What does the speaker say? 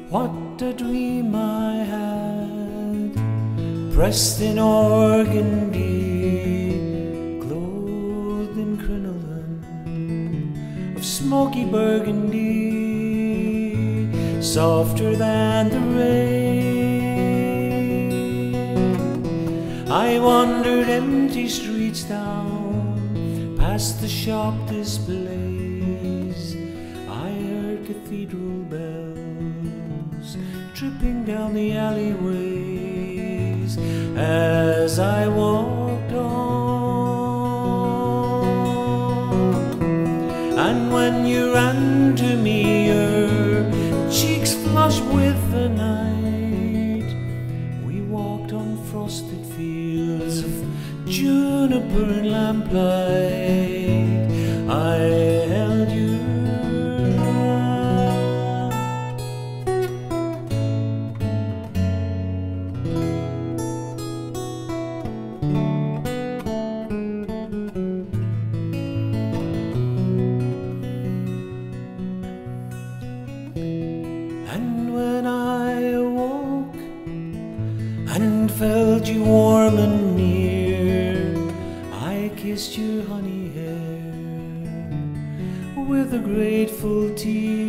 What a dream I had, pressed in organdy, clothed in crinoline of smoky burgundy, softer than the rain. I wandered empty streets down, past the shop displays. I heard cathedral bells tripping down the alleyways as I walked on. And when you ran to me, your cheeks flushed with the night, we walked on frosted fields of juniper and lamplight. I held you. And when I awoke and felt you warm and near, I kissed your honey hair with a grateful tear.